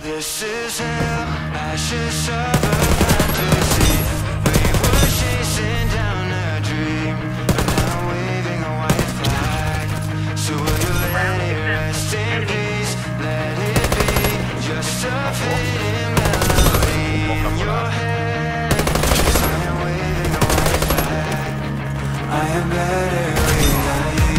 This is hell, ashes of a fantasy. We were chasing down a dream, but now waving a white flag. So will you let it rest in peace? Let it be just a fading melody in your head. 'Cause I am waving a white flag. I am better without you.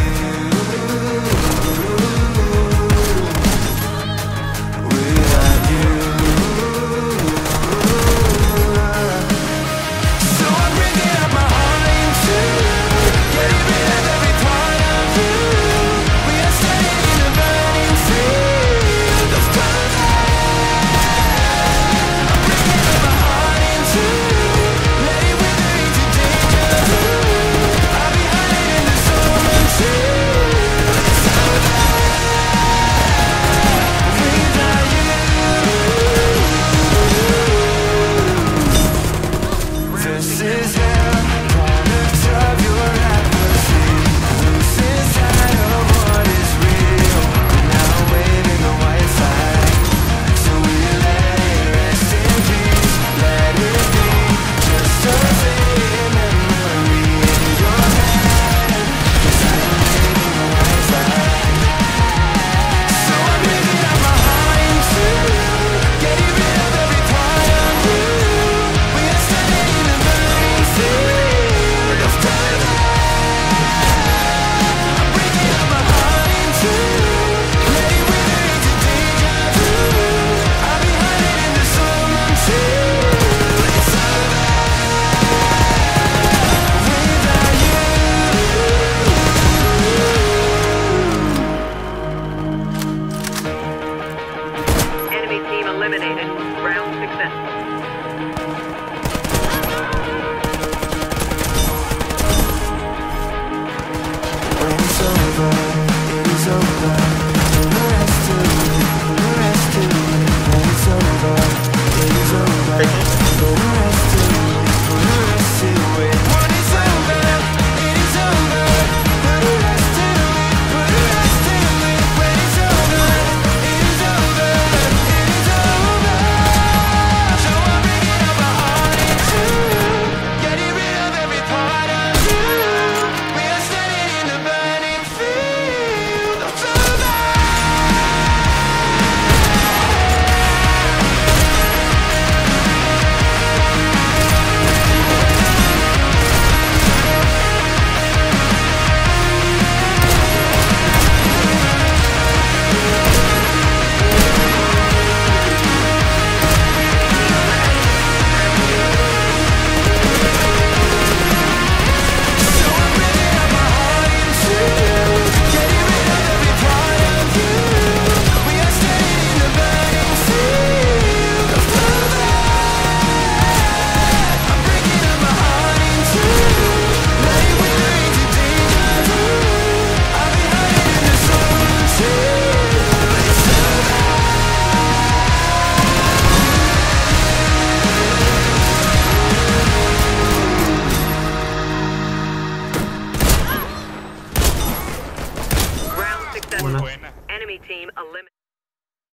Enemy team eliminated. Round successful.